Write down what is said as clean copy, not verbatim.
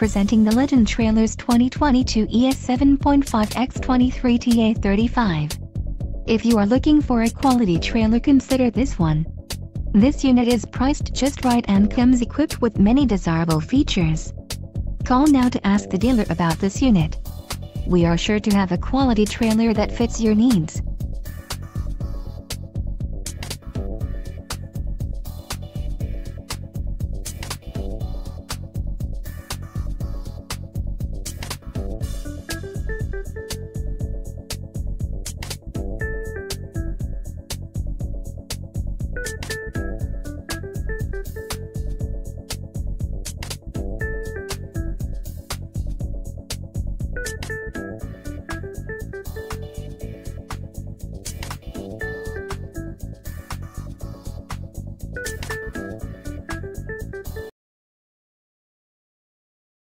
Presenting the Legend Trailers 2022 ES7.5X23TA35. If you are looking for a quality trailer, consider this one. This unit is priced just right and comes equipped with many desirable features. Call now to ask the dealer about this unit. We are sure to have a quality trailer that fits your needs.